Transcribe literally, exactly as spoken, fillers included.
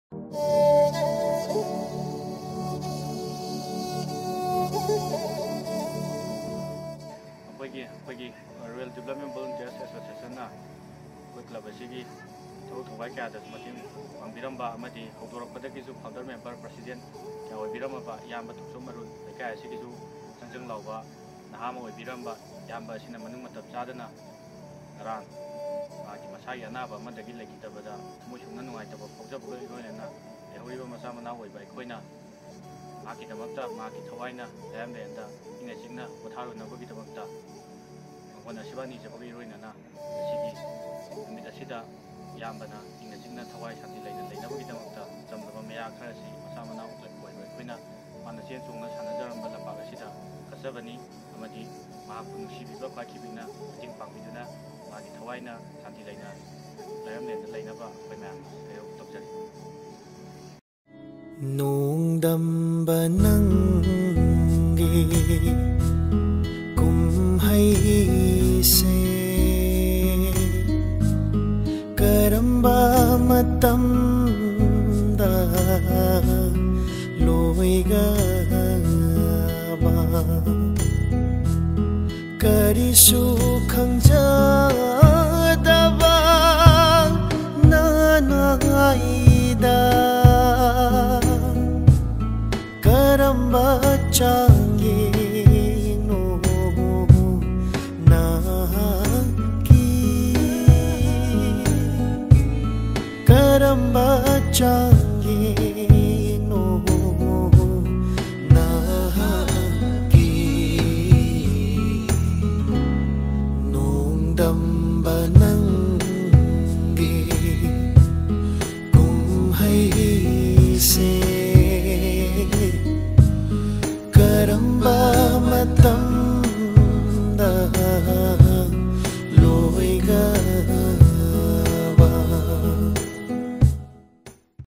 ꯑꯩꯈꯣꯏꯒꯤ ꯑꯩꯈꯣꯏꯒꯤ rural development ꯚꯣꯂꯨꯟꯇꯤꯌꯔꯁ ꯑꯦꯁꯣꯁꯤꯌꯦꯁꯟꯅ ꯑꯩꯈꯣꯏ ꯀ꯭ꯂꯕ ꯑꯁꯤꯒꯤ ꯊꯕꯛ ꯊꯧꯋꯥꯏ ꯀꯌꯥꯗꯁꯨ ꯃꯇꯦꯡ ꯄꯥꯡꯕꯤꯔꯝꯕ ꯑꯃꯗꯤ ꯍꯧꯗꯣꯔꯛꯄꯗꯒꯤꯁꯨ ꯐꯥꯎꯟꯗꯔ ꯃꯦꯝꯕꯔ ꯄ꯭ꯔꯁꯤꯗꯦꯟ ꯀꯌꯥ ꯑꯣꯏꯕꯤꯔꯝꯃꯕ ꯏꯌꯥꯝꯕ ꯊꯣꯛꯆꯣꯝ ꯃꯔꯨꯟ ꯂꯩꯀꯥꯏ ꯑꯁꯤꯒꯤꯁꯨ ꯆꯪꯖꯪ ꯂꯥꯎꯕ ꯅꯍꯥ ꯑꯃ ꯑꯣꯏꯕꯤꯔꯝꯕ ꯏꯌꯥꯝꯕ ꯑꯁꯤꯅ ꯃꯅꯨꯡ ꯃꯇꯝ ꯆꯥꯗꯅ ꯉꯔꯥꯡ ꯃꯥꯒꯤ ꯃꯁꯥꯒꯤ ꯑꯅꯥꯕ ꯑꯃꯗꯒꯤ ꯂꯩꯈꯤꯗꯕꯗ ꯊꯃꯣꯏ ꯁꯨꯡꯅ ꯅꯨꯡꯉꯥꯏꯇꯕ ꯐꯥꯎꯖꯕꯒ ꯂꯣꯏꯅꯅ ꯂꯩꯍꯧꯔꯤꯕ ꯃꯆꯥ ꯃꯅꯥꯎ ꯑꯣꯏꯕ ꯑꯩꯈꯣꯏꯅ ꯃꯍꯥꯛꯀꯤꯗꯃꯛꯇ ꯃꯍꯥꯛꯀꯤ ꯊꯋꯥꯏꯅ ꯂꯩꯔꯝꯂꯦꯟꯗ ꯏꯪꯅ ꯆꯤꯛꯅ ꯄꯣꯊꯥꯔꯨꯅꯕꯒꯤꯗꯃꯛꯇ ꯃꯉꯣꯟꯗ ꯁꯦꯕꯥ ꯅꯤꯖꯕꯒ ꯏꯔꯣꯏꯅꯅ ꯉꯁꯤꯒꯤ ꯅꯨꯃꯤꯠ ꯑꯁꯤꯗ ꯏꯌꯥꯝꯕꯅ ꯏꯪꯅ ꯆꯤꯛꯅ ꯊꯋꯥꯏ ꯁꯥꯟꯇꯤ ꯂꯩꯅ ꯂꯩꯅꯕꯒꯤꯗꯃꯛꯇ ꯆꯝꯂꯕ ꯃꯌꯥ ꯈꯔꯁꯤ ꯃꯆꯥ ꯃꯅꯥꯎ ꯑꯣꯏꯕ ꯑꯩꯈꯣꯏꯅ ꯃꯥꯅ ꯆꯦꯟ ꯆꯣꯡꯅ ꯁꯥꯟꯅꯖꯔꯝꯕ ꯂꯝꯄꯥꯛ ꯑꯁꯤꯗ ꯀꯠꯆꯕꯅꯤ ꯑꯃꯗꯤ ꯃꯍꯥꯛꯄꯨ ꯅꯨꯡꯁꯤꯕꯤꯕ ꯈ꯭ꯋꯥꯏꯈꯤꯕꯤꯅ ꯃꯇꯦꯡ ꯄꯥꯡꯕꯤꯗꯨꯅ ꯃꯥꯒꯤ ꯊꯋꯥꯏꯅ ꯁꯥꯟꯇꯤ ꯂꯩꯅ ꯂꯩꯔꯝꯂꯦꯟꯗ ꯂꯩꯅꯕ ꯑꯩꯈꯣꯏ ꯃꯌꯥꯝꯅ ꯁꯍꯌꯣꯒ ꯇꯧꯖꯔꯤ ꯅꯣꯡꯗꯝꯕ ꯅꯪꯒꯤ ꯀꯨꯝꯍꯩꯁꯦ ꯀꯔꯝꯕ ꯃꯇꯝꯗ ꯂꯣꯏꯒꯕ ꯀꯔꯤꯁꯨ ꯈꯪꯖꯗꯕ ꯅꯅꯥꯏꯗ karamba changino naki karamba changino naki nongdamba nangi kumhaise karamba matam